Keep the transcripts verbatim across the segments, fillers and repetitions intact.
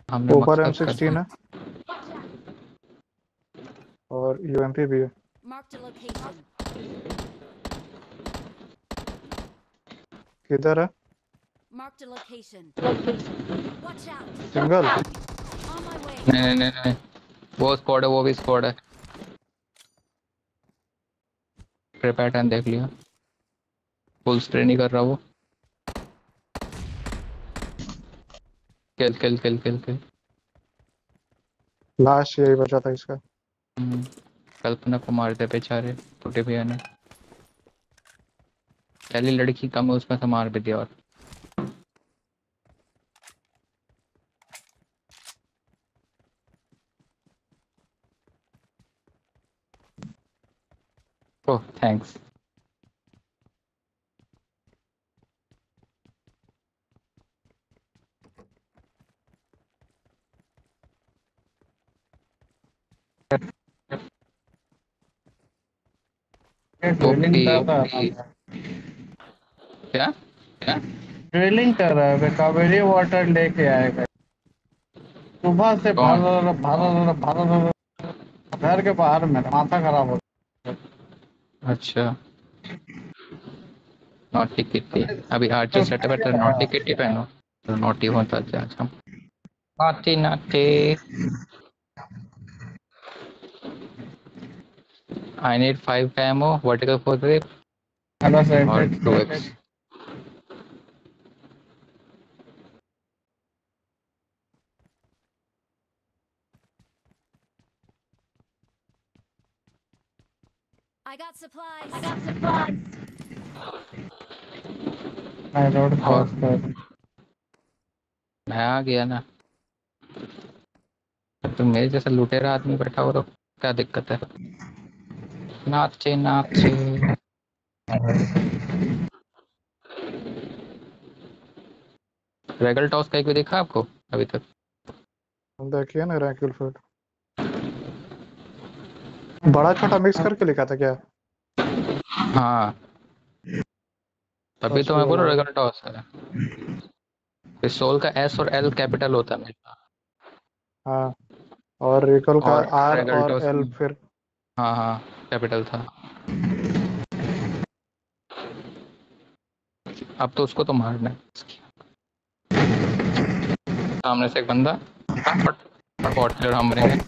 हमने ऊपर एम मकसद कर सिक्सटीन दिया। है और यूएमपी भी है। Marked a location. किधर है? Marked a location. Watch out. Single? On my way. नहीं नहीं नहीं नहीं, वो स्क्वाड है, वो भी स्क्वाड है। स्प्रे पैटर्न देख लिया, फुल स्प्रे नहीं कर रहा वो। किल किल किल किल किल। लास्ट यही बचा था इसका। हम्म, कल्पना को मार दे बेचारे छोटे भैया ने। पहली लड़की कम है उसमें से मार भी दिया। और ओह थैंक्स। ड्रिलिंग ओपी कर रहा ओपी। था। क्या क्या? ड्रिलिंग कर रहा है, कावेरी वाटर लेके आएगा। सुबह से कौन? भर भर भर घर के बाहर में माथा खराब हो। अच्छा, नोटी किट्टी। अभी आर्चर सेटअप है तो नोटी गया। किट्टी पहनो तो नोटी होता है आज हम। Naughty naughty. I need five camo vertical four grip hello और sir. Two X. I got supplies. मैं रोड और क्रॉस कर। मैं आ गया ना। तुम मेरे जैसा लुटेरा आदमी बैठा हो तो क्या दिक्कत है? नाचे नाचे। रेगल टॉस का एक भी देखा आपको अभी तक? देखिए ना रैंकुल फिट बड़ा छोटा मिक्स करके लिखा था क्या? हाँ, तभी तो पशु मैं बोल वाला रहा होगा। रेगल टॉस है। पिस्तौल का एस और एल कैपिटल होता है मेरे पास। हाँ, और रिकॉल का और आर रेगल और टॉस एल फिर। हाँ हाँ कैपिटल था। अब तो उसको तो मारना है। सामने से एक बंदा पॉट प्लेयर हम मरेंगे।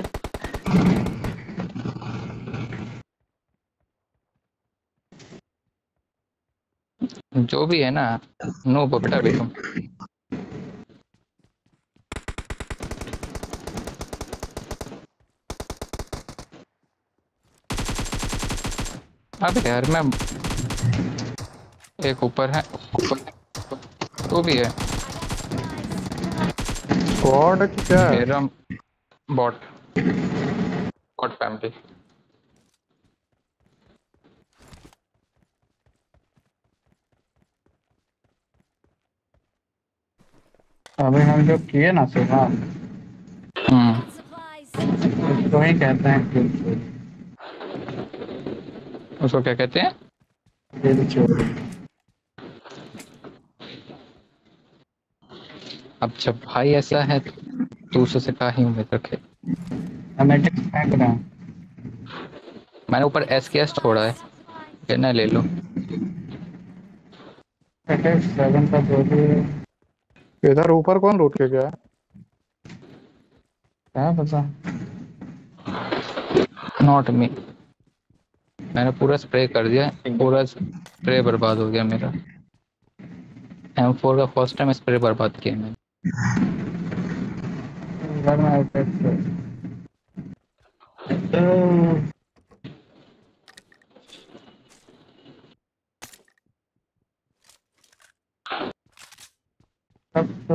जो भी है ना, नो बेटा भी तुम। अब यार मैं एक ऊपर है, तो भी है स्क्वाड की क्या है? मेरा बॉट बॉट फैमिली। अभी हम जो किए ना सुबह, I हम्म, got supplies. उसको ही कहते हैं किल चोरी। उसको क्या कहते हैं? किल चोरी। अब जब भाई ऐसा है तो दूसरे से क्या ही उम्मीद रखे। हमें टिक्स फेंक रहे हैं। मैंने ऊपर I got S K S छोड़ा है, supplies. कहना ले लो। सेवन का जो भी है, इधर ऊपर कौन लूट के गया? क्या पता। Not me. मैंने पूरा स्प्रे कर दिया, पूरा स्प्रे बर्बाद हो गया मेरा। एम फोर का फर्स्ट टाइम स्प्रे बर्बाद किया मैंने। घर में आए थे। तो अब तो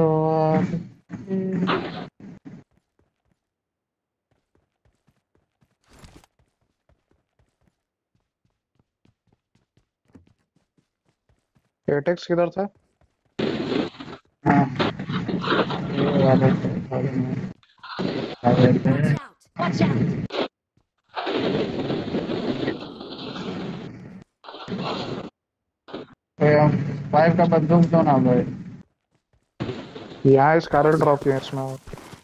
एटेक्स किधर था? हाँ, ये वाले थे, वाले में आ गए Watch थे। out. Watch out. तो हम फाइव का बंदूक दो ना भाई। यहाँ स्कारल ड्रॉप किए हैं इसमें और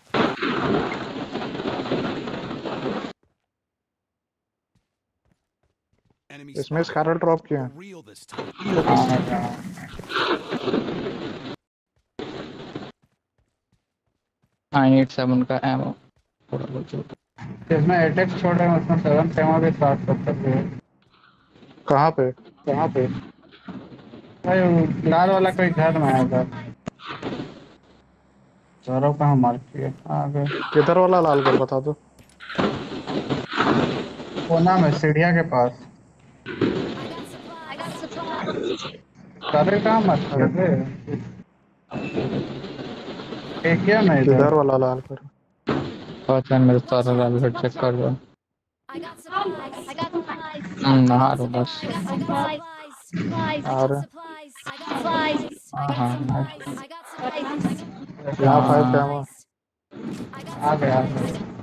Enemy इसमें spotted. स्कारल ड्रॉप किए For हैं। real this time. हाँ हाँ। नाइन एट सेवन का एमो थोड़ा बहुत जो इसमें एटेक्स छोड़ रहे हैं, उसमें सेवन सेवन भी साठ सत्तर भी है। कहाँ पे? कहाँ पे? भाई वो लाल वाला कोई घर में है उधर। सौरव कहाँ मार किए आ गए। किधर वाला लाल घर बता दो। कोना में सीढ़िया के पास। I got supplies. सारे कहाँ मत कर थे। एक क्या मैं इधर। किधर वाला लाल घर? पता है मेरे सारा लाल घर चेक कर रहा I got supplies. I got supplies. हूँ नहा रहा हूँ बस I got supplies. Supplies. I आ got रहे supplies. I got supplies. I got हाँ supplies. I got supplies. यहाँ फाइव हाँ कैमरा। I got आ गए आ supplies. गए।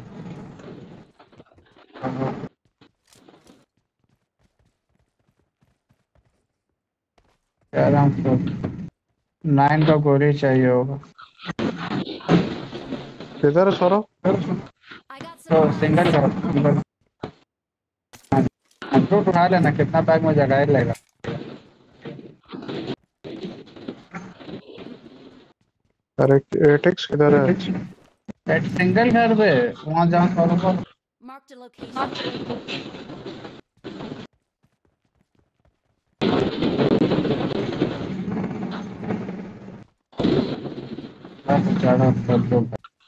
आराम से नाइन का गोली चाहिए होगा। किधर है सौरभ? I got तो supplies. सिंगल का सिंगल फ्रूट उठा लेना, कितना बैग में जगह ही लेगा। अरे एटेक्स किधर है? एक सिंगल घर पे वहाँ जहाँ सौरभ Marked a location. ज़्यादा कर दो।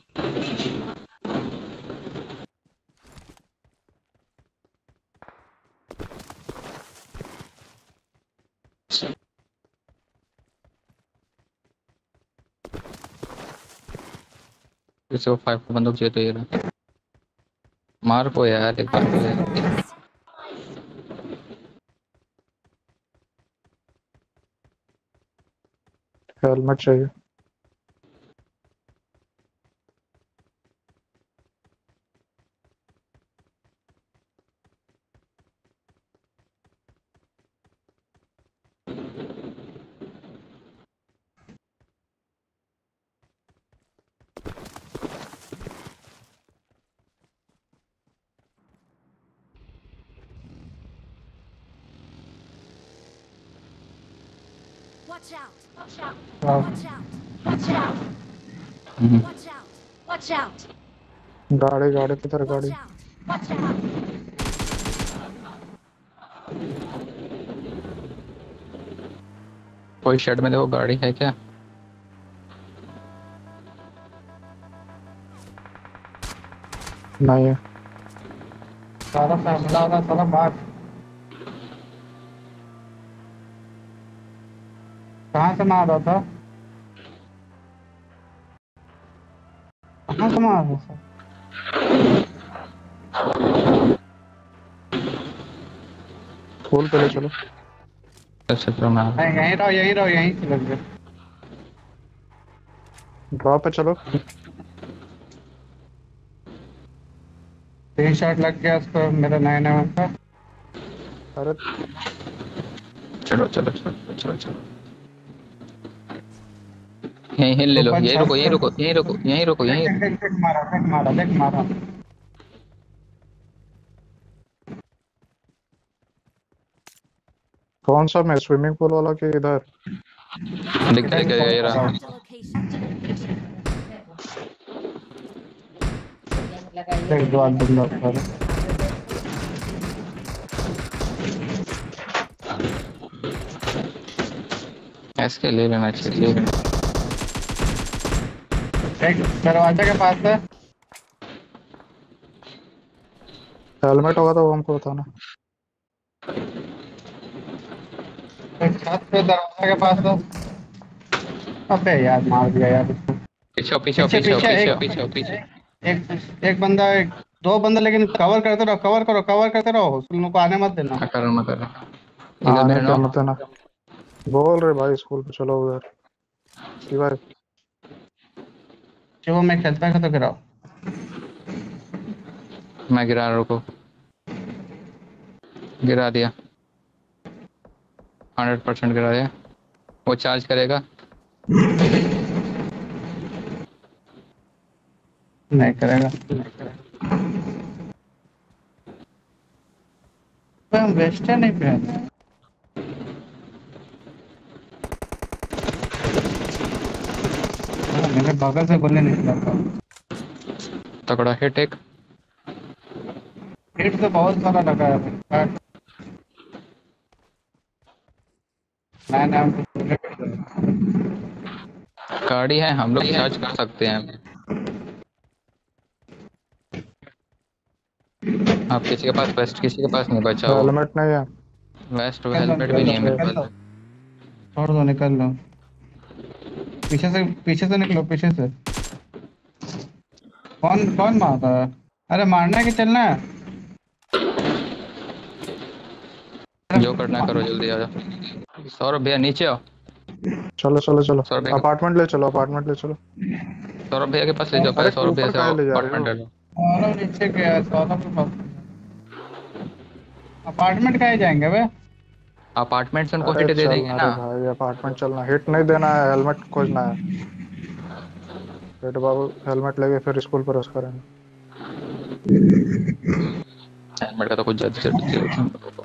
इसे वो फाइव को बंदूक चाहिए तो ये रहा मार को यार एक I बार got को यार supplies. हेलमेट चाहिए। Watch out. Watch out. हाँ, Watch out. Watch out. Hmm, Watch out. Watch out. गाड़ी गाड़ी किधर Watch गाड़ी? out. Watch out. कोई शेड में देखो गाड़ी है क्या नहीं है। सारा सा मिला होगा सारा बात। कहाँ से मार रहा था? कहाँ से मार रहा था? फूल पे ले चलो। अच्छा तो मैं नहीं, यहीं रहो यहीं रहो यहीं से लग गए। ड्रॉप पे चलो। तीन शॉट लग गया उसको मेरा नया नया का। अरे चलो चलो चलो चलो चलो यहीं हिल ले लो ऊपर यहीं छत रुको यहीं पे- रुको यहीं रुको यहीं रुको देख यहीं देख देख देख मारा देख मारा देख मारा। कौन सा मैं स्विमिंग पूल वाला के इधर? दिख दिख गया ये रहा Marked a location. देख दो आदमी बंदा ऊपर। ऐसे ले लेना चाहिए एक दरवाजे के पास है। हेलमेट होगा तो वो हमको बताना। एक छत पे दरवाजे के पास है। अबे यार मार दिया यार इसको। पीछे पीछे पीछे पीछे पीछे पीछे एक पीछे पीछे एक एक बंदा एक दो बंदा, लेकिन कवर करते रहो कवर करो कवर करते रहो, उन लोगों को आने मत देना। मैं कर रहा हूँ मैं कर रहा हूँ इधर आने मेरे क्या नो मत है ना। बोल रहे भाई स्कूल पे चलो उधर। शिवाय जो मैं खेलता है तो गिराओ। मैं गिरा रहा रुको गिरा दिया हंड्रेड परसेंट गिरा दिया वो चार्ज करेगा नहीं करेगा। तो हम वेस्टर्न नहीं पहने हैं। हाँ, मेरे बगल से गोली निकला था। तगड़ा हिट एक। हिट तो बहुत सारा लगा है बट मैं नाम गाड़ी है, हम लोग चार्ज कर सकते हैं। आप किसी के पास वेस्ट, किसी के पास नहीं बचा वो हेलमेट नहीं है। वेस्ट, निकल लो हेलमेट भी निकल लो नहीं है मेरे निकल लो, पास। छोड़ दो निकल लो। पीछे से पीछे से निकलो पीछे से। कौन कौन मारता है? अरे मारना है कि चलना है? जो करना है करो, जल्दी आ जाओ। सौरभ भैया नीचे आओ। चलो चलो चलो, सौरभ भैया के अपार्टमेंट ले चलो, अपार्टमेंट ले चलो। सौरभ भैया के पास ले जाओ, पहले अरे सौरभ भैया ऊपर से काहे आओ, ले जा रहे अपार्टमेंट हो? ले लो। सौरभ नीचे गया है, सौरभ के पास अपार्टमेंट का ही जाएंगे बे। अपार्टमेंट से उनको अरे हिट दे देंगे चलना ना। रे भाई, अपार्टमेंट चलना। हिट नहीं देना है, हेलमेट खोजना है। हिट बाबू हेलमेट लेके फिर स्कूल पर रस करेंगे। हेलमेट का तो कुछ ज्यादा जरूरत नहीं है हम लोगों को।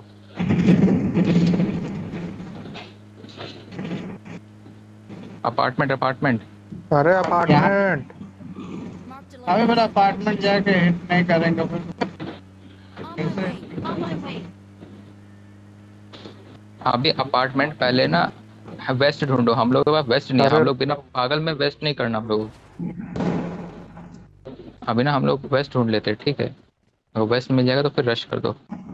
अपार्टमेंट अपार्टमेंट अरे यहाँ अपार्टमेंट। Marked a अभी मेरा location. अपार्टमेंट जाके हिट नहीं करेंगे फिर On फिर my से। way. On my way. अभी अपार्टमेंट पहले ना वेस्ट ढूंढो, हम लोग के पास वेस्ट नहीं है, अरे हम लोग बिना पागल में वेस्ट नहीं करना हम लोग। अभी ना हम लोग वेस्ट ढूंढ लेते हैं, ठीक है? वो वेस्ट मिल जाएगा तो फिर रश कर दो।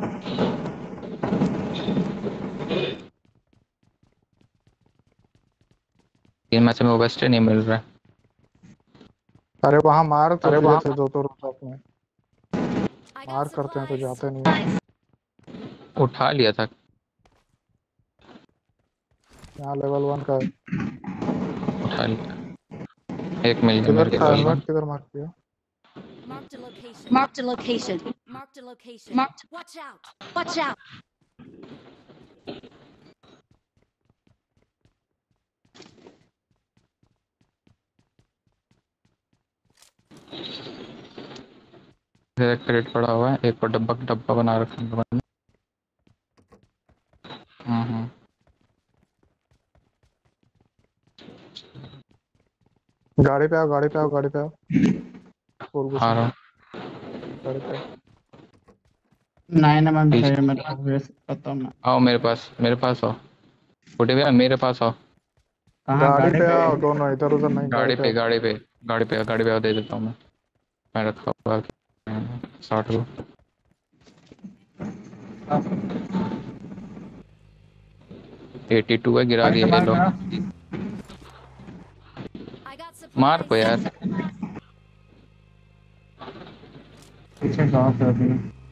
तीन मैच में वो वेस्ट नहीं मिल रहा है। अरे वहां मार तो अरे दिए वहाँ थे दो तो रुक में। I मार got करते हैं तो supplies. जाते नहीं है। उठा लिया था। यहाँ लेवल वन का है। उठा लिया। एक मिल गया किधर मेरे था को। हेलमेट, किधर मार किया? Marked a location. Marked a location. Marked a location. Marked. Watch out. Watch out. एक क्रेट पड़ा हुआ है, एक और डब्बा डब्बा बना रखा है मैंने। हम्म हम्म। गाड़ी पे आओ, गाड़ी पे आओ, गाड़ी पे आओ। स्कूल आ घुसना। रहा हूँ। गाड़ी पे आओ। नाइन एम पीछे चाहिए मेरे को वेस्ट खत्म है। आओ, मेरे पास मेरे पास आओ। छोटे भैया मेरे पास आओ। कहाँ गाड़ी गाड़ी पे पे? आओ, दोनों इधर उधर नहीं, गाड़ी गाड़ी पे पे आओ। गाड़ी पे गाड़ी पे गाड़ी पे आओ, दे देता हूँ मैं। मैं रखा हुआ साठ को। एटी टू है, गिरा मार के दिया, ये मार लो। करा I got मार को supplies. यार। पीछे कहाँ से अभी?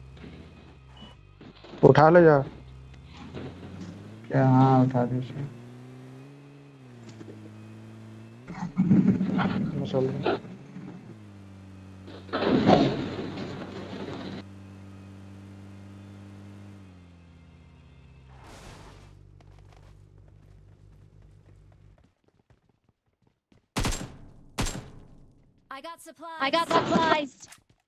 उठा ले जा। क्या हाँ उठा दीजिए। मैं चल रहा हूँ। I got supplies. I got supplies.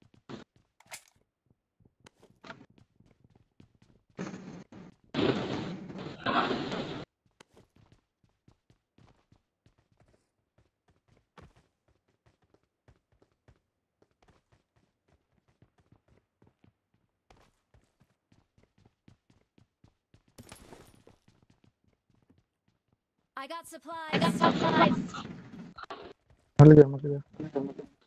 I got supplies. I got supplies. मिल गया, मिल गया।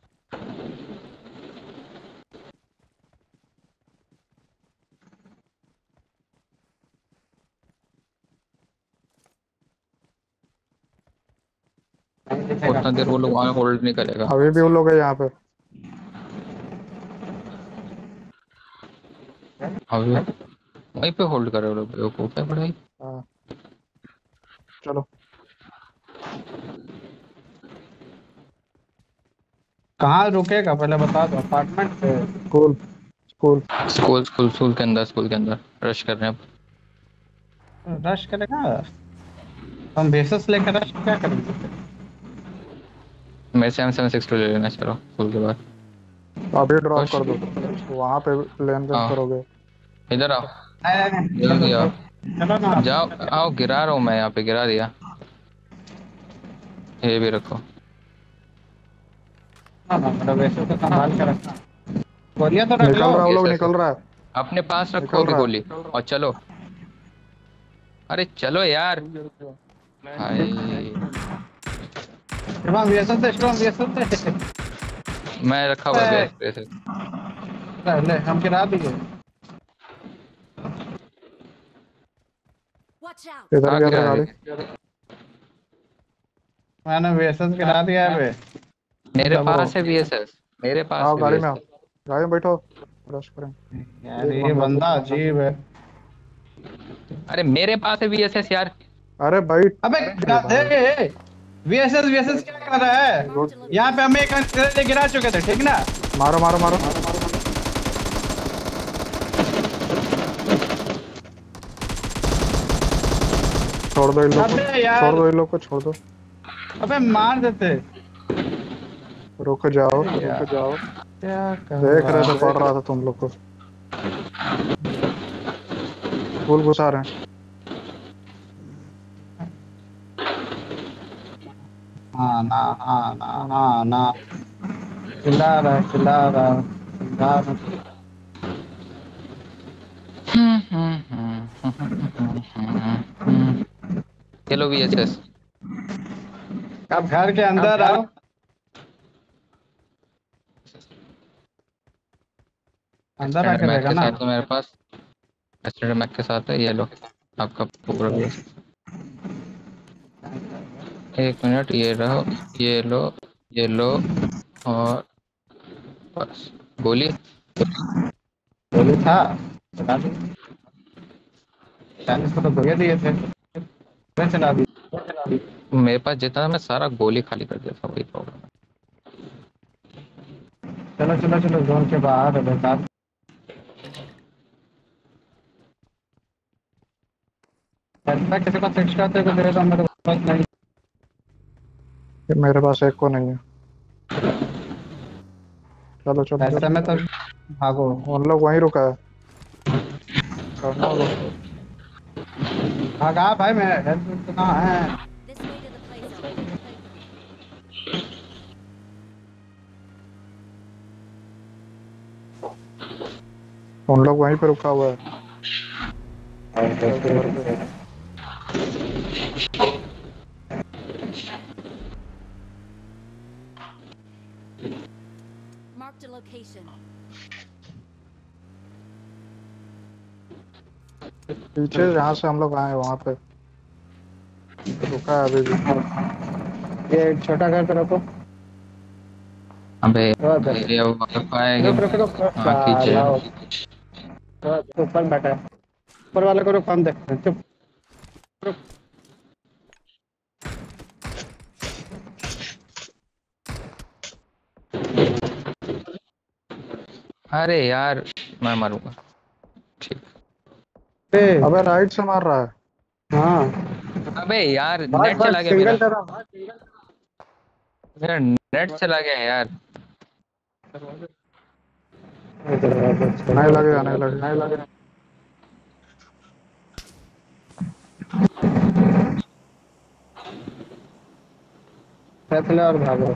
उतना देर वो लोग वहाँ होल्ड नहीं करेगा। अभी भी वो लोग है यहाँ पे। अभी वहीं पे होल्ड करे वो लोग, बेवकूफ है बड़ा ही। हाँ चलो। कहाँ रुकेगा पहले बता दो। अपार्टमेंट पे? School school. School school school के अंदर, स्कूल के अंदर रश कर रहे हैं। रश करेगा? हम बेसिस लेकर रश क्या करेंगे? मेरे से एम सेवन सिक्स टू ले लेना, चलो स्कूल के बाद। अभी ड्रॉप खुश कर दो, वहां पे लेन देन आओ करोगे। इधर आओ। नहीं नहीं नहीं, जल्दी चलो आओ। चलो ना। जाओ आओ, गिरा रहा हूँ मैं, यहाँ पे गिरा दिया। ये भी रखो। हाँ हाँ, मतलब वैसे तो संभाल कर रखना। गोलियां तो रख लो। निकल रहा है, वो ये लोग सर निकल रहा है। अपने पास रखो निकल अभी रहा गोली और चलो। अरे चलो यार है। भाई। शिवम वीएसएस से, शिवम वीएसएस से। मैं रखा हुआ है ए, बेस पे। ले ले, हम गिरा दिए। Watch out! इधर कहाँ गया था गिरा गाड़ी। दी? मैंने वीएसएस गिरा दिया है बे। मेरे दबो। पास है वीएसएस। मेरे पास आओ है गाड़ी में, आओ वीएसएस। गाड़ी में बैठो, रश करें। यार एक ये बंदा। बंदा अजीब है। अरे मेरे पास है वीएसएस यार। अरे भाई, अबे अरे गधे, भाई वीएसएस वीएसएस क्या कर रहा है? Marked a यहाँ पे location. हम एक अंकल गिरा चुके थे, ठीक ना? मारो मारो मारो। छोड़ दो इन लोग को, अबे छोड़ यार, दो इन लोग को, छोड़ दो। अबे मार देते। रुक जाओ, अरे यार, रुक जाओ। क्या कर देख रहा रहे थे, पड़ है? रहा था तुम लोग को। फुल घुसा रहे हैं। हाँ ना, हाँ ना, हाँ ना। चिल्ला रहा है, चिल्ला रहा है, चिल्ला रहा है। चलो वीएसएस। अब घर के अंदर आओ। अंदर एक्सटेंडेड आके मैक रहेगा के ना? साथ है मेरे पास। एक्सटेंडेड मैक के साथ है, ये लो आपका पूरा वीएसएस। एक मिनट, ये रहो, ये लो, ये लो और बस। गोली। गोली था, चला दी। चालीस को तो गोलियां दिए थे, मैं चला दी। मेरे पास जितना था, मैं सारा गोली खाली कर दिया था, वही प्रॉब्लम है। चलो चलो चलो, जोन के बाहर है बेकार। ऐसा किसी को फिक्स करते को दे तो मेरे पास नहीं। मेरे पास एक को नहीं है। चलो चलो ऐसे चलो। में तो भागो। उन लोग वहीं रुका है, करना उन लोग को। भागा भाई, मैं हेल्प इतना है। This way to the play zone. उन लोग वहीं पे रुका हुआ है। Marked a location. पीछे जहाँ से हम लोग आए वहां पे रुका है अभी भी। ये छोटा घर पे रखो। अबे और बैठ। ये वाईफाई रुक रुक रुक, हाँ खींचे। साला ऊपर बैठा है। ऊपर वाले को रुक, हम देखते हैं। चुप रुक। अरे यार मैं मरूंगा। ठीक। ए, अबे राइट से मार रहा है। हाँ अबे यार बस नेट चला बस, गया मेरा। Single turn. मेरा नेट चला गया यार। नहीं लगेगा, नहीं लगेगा, नहीं लगेगा। फैसले और भागो।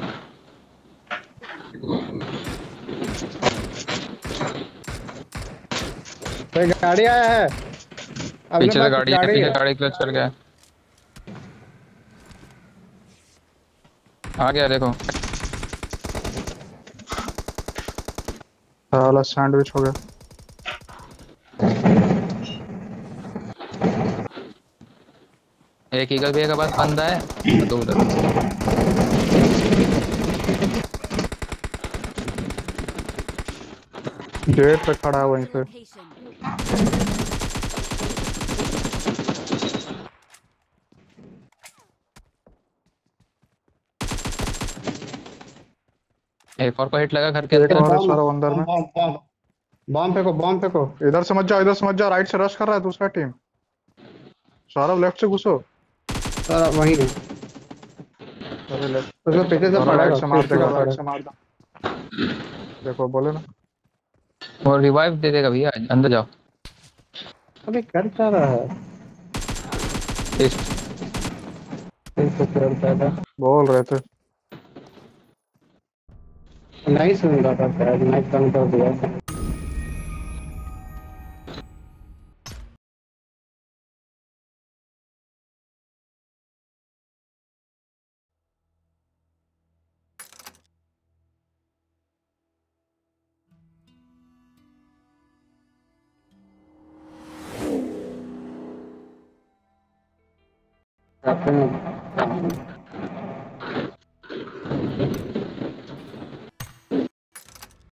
कोई गाड़ी आया है अपने पीछे से पास? गाड़ी है, गाड़ी पीछे है। गाड़ी क्लच कर गया। आ गया देखो। साला सैंडविच हो गया। एक ईगल भी के पास बंदा है, दो उधर। गेट पे खड़ा है वहीं Marked a पे। location. एक और को हिट लगा घर के एक अंदर। और है सारा अंदर में। बॉम्ब बॉम्ब बॉम्ब फेंको, बॉम्ब फेंको। इधर से मत जाओ, इधर से मत जाओ, राइट से रश कर रहा है दूसरा टीम। सौरभ लेफ्ट से घुसो। सारा वहीं है। अरे लेफ्ट उसको पीछे से राइट पड़ेगा, से मार पीछे देगा, से राइट से पड़ेगा। मार देगा। देखो बोले ना। वो रिवाइव दे देगा भैया, अंदर जाओ। अबे कर क्या रहा है? इस फिर तो करता था। बोल रहे थे। नहीं सुन रहा था शायद, मैं कम कर दिया। अपने